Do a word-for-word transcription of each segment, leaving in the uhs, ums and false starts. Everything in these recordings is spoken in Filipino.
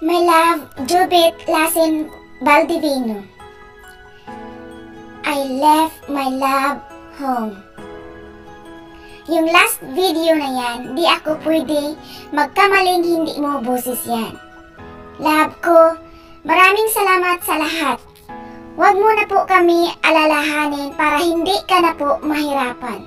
My love, Jovit LASIN Baldivino. I left my love home. Yung last video na yan, di ako pwede magkamaling hindi mo boses yan. Love ko, maraming salamat sa lahat. Huwag mo na po kami alalahanin para hindi ka na po mahirapan.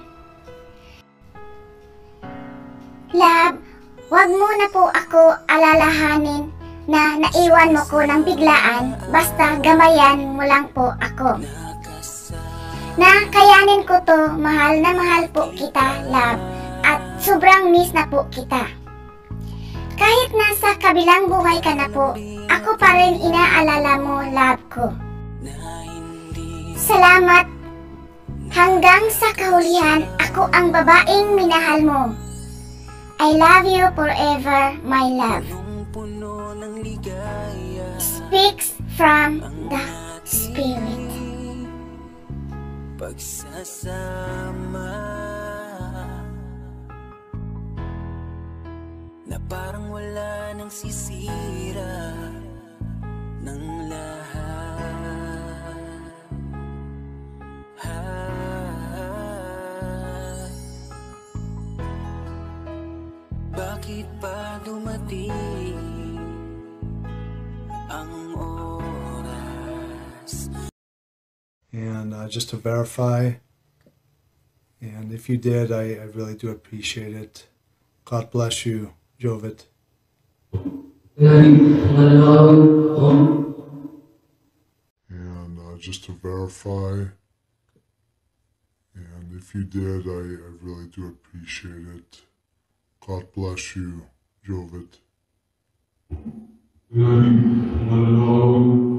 Love, huwag mo na po ako alalahanin na naiwan mo ko ng biglaan, basta gamayan mo lang po ako. Na kayanin ko to, mahal na mahal po kita, love, at sobrang miss na po kita. Kahit nasa kabilang buhay ka na po, ako pa rin inaalala mo, love ko. Salamat. Hanggang sa kahulihan, ako ang babaeng minahal mo. I love you forever, my love. Speaks from the Spirit. Pagsasama na parang wala nang sisira ng lahat. Ha, bakit pa dumating ang oras? And uh, just to verify, and if you did, I, I really do appreciate it. God bless you, Jovit. And uh, just to verify, and if you did, I, I really do appreciate it. God bless you, Jovit.